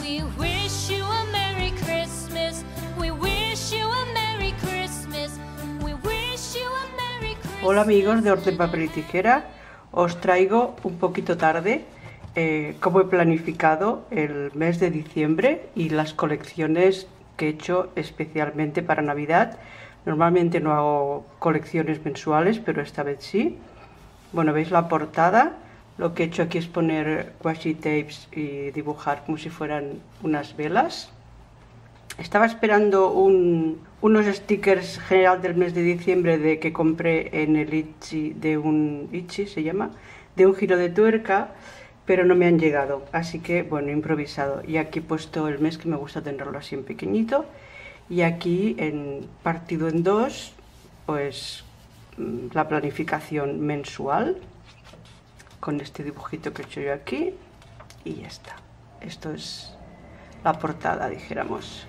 We wish you a Merry Christmas. We wish you a Merry Christmas. We wish you a Merry Christmas. Hola amigos de Orden, Papel y Tijera. Os traigo un poquito tarde cómo he planificado el mes de diciembre y las colecciones que he hecho especialmente para Navidad. Normalmente no hago colecciones mensuales, pero esta vez sí. Bueno, veis la portada. Lo que he hecho aquí es poner washi tapes y dibujar como si fueran unas velas. Estaba esperando unos stickers general del mes de diciembre que compré en el Etsy, de un giro de tuerca, pero no me han llegado, así que bueno, he improvisado. Y aquí he puesto el mes, que me gusta tenerlo así en pequeñito, y aquí partido en dos, pues la planificación mensual, con este dibujito que he hecho yo aquí, y ya está. Esto es la portada, dijéramos.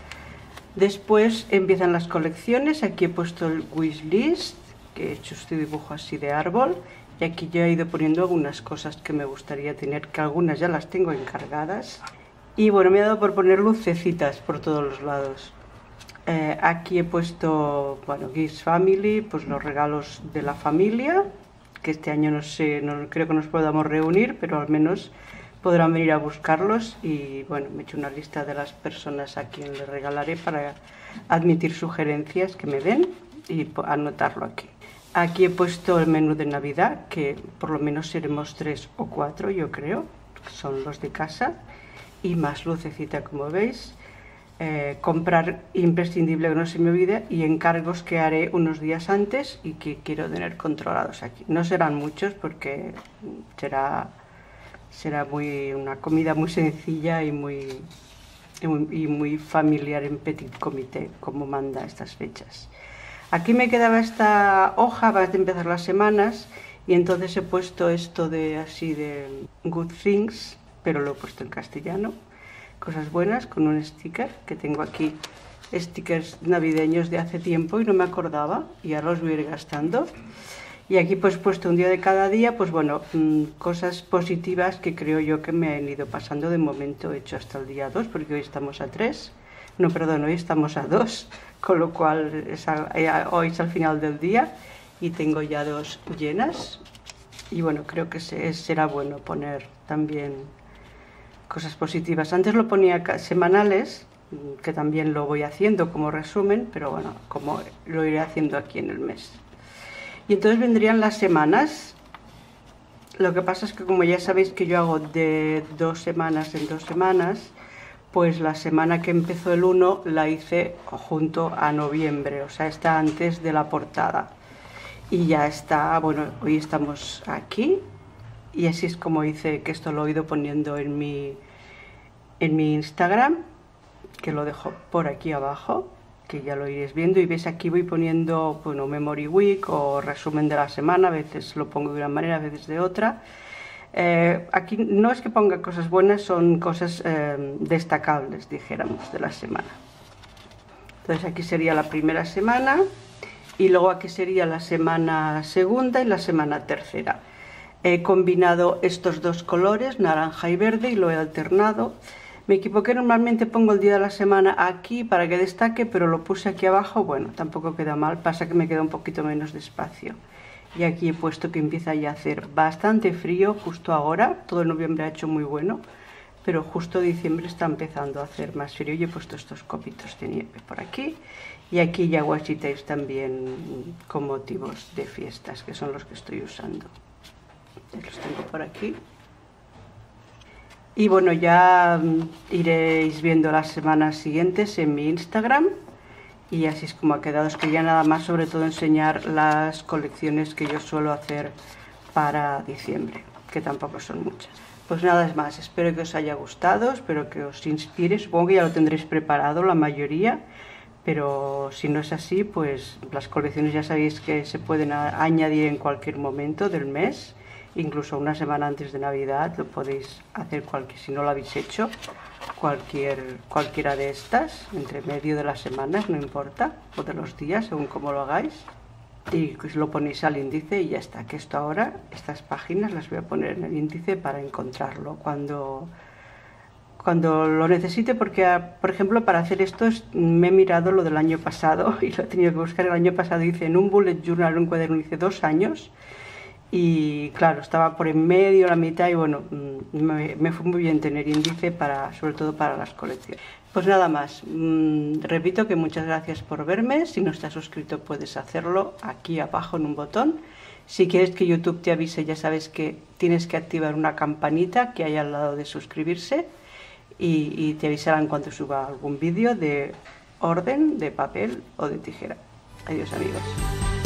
Después empiezan las colecciones. Aquí he puesto el wishlist, que he hecho este dibujo así de árbol, y aquí ya he ido poniendo algunas cosas que me gustaría tener, que algunas ya las tengo encargadas. Y bueno, me ha dado por poner lucecitas por todos los lados. Aquí he puesto, bueno, Gifts Family, pues los regalos de la familia, que este año no sé, no creo que nos podamos reunir, pero al menos podrán venir a buscarlos. Y bueno, me he hecho una lista de las personas a quien les regalaré para admitir sugerencias que me den y anotarlo aquí. Aquí he puesto el menú de Navidad, que por lo menos seremos 3 o 4, yo creo, son los de casa, y más lucecita, como veis. Comprar imprescindible, que no se me olvide, y encargos que haré unos días antes y que quiero tener controlados aquí. No serán muchos porque será una comida muy sencilla y muy familiar en petit comité, como manda estas fechas. Aquí me quedaba esta hoja para empezar las semanas, y entonces he puesto esto de Good Things, pero lo he puesto en castellano, cosas buenas, con un sticker, que tengo aquí stickers navideños de hace tiempo y no me acordaba, y ahora los voy a ir gastando. Y aquí pues he puesto un día de cada día, pues bueno, cosas positivas que creo yo que me han ido pasando. De momento he hecho hasta el día 2, porque hoy estamos a 3. No, perdón, hoy estamos a 2, con lo cual hoy es al final del día y tengo ya 2 llenas. Y bueno, creo que será bueno poner también cosas positivas. Antes lo ponía semanales, que también lo voy haciendo como resumen, pero bueno, como lo iré haciendo aquí en el mes. Y entonces vendrían las semanas. Lo que pasa es que, como ya sabéis que yo hago de 2 semanas en 2 semanas, pues la semana que empezó el 1 la hice junto a noviembre, o sea, está antes de la portada. Y ya está, bueno, hoy estamos aquí, y así es como hice, que esto lo he ido poniendo en mi Instagram, que lo dejo por aquí abajo, que ya lo iréis viendo. Y veis, aquí voy poniendo, bueno, Memory Week o resumen de la semana. A veces lo pongo de una manera, a veces de otra. Aquí no es que ponga cosas buenas, son cosas destacables, dijéramos, de la semana. Entonces aquí sería la primera semana, y luego aquí sería la semana segunda y la semana tercera. He combinado estos dos colores, naranja y verde, y lo he alternado. Me equivoqué, normalmente pongo el día de la semana aquí para que destaque, pero lo puse aquí abajo. Bueno, tampoco queda mal, pasa que me queda un poquito menos de espacio. Y aquí he puesto que empieza ya a hacer bastante frío justo ahora. Todo noviembre ha hecho muy bueno, pero justo diciembre está empezando a hacer más frío. Y he puesto estos copitos de nieve por aquí. Y aquí ya washi tapes también con motivos de fiestas, que son los que estoy usando. Los tengo por aquí. Y bueno, ya iréis viendo las semanas siguientes en mi Instagram. Y así es como ha quedado. Es que ya nada más, sobre todo enseñar las colecciones que yo suelo hacer para diciembre, que tampoco son muchas. Pues nada es más, espero que os haya gustado, espero que os inspire. Supongo que ya lo tendréis preparado la mayoría, pero si no es así, pues las colecciones ya sabéis que se pueden añadir en cualquier momento del mes. Incluso una semana antes de Navidad lo podéis hacer, si no lo habéis hecho, cualquiera de estas, entre medio de las semanas, no importa, o de los días, según como lo hagáis. Y lo ponéis al índice y ya está. Que esto ahora, estas páginas las voy a poner en el índice para encontrarlo cuando cuando lo necesite, porque por ejemplo para hacer esto me he mirado lo del año pasado y lo he tenido que buscar. El año pasado hice en un bullet journal, un cuaderno, hice 2 años y claro, estaba por en medio, la mitad, y bueno, me fue muy bien tener índice sobre todo para las colecciones. Pues nada más, repito que muchas gracias por verme. Si no estás suscrito puedes hacerlo aquí abajo en un botón. Si quieres que YouTube te avise, ya sabes que tienes que activar una campanita que hay al lado de suscribirse y te avisarán cuando suba algún vídeo de orden, de papel o de tijera. Adiós amigos.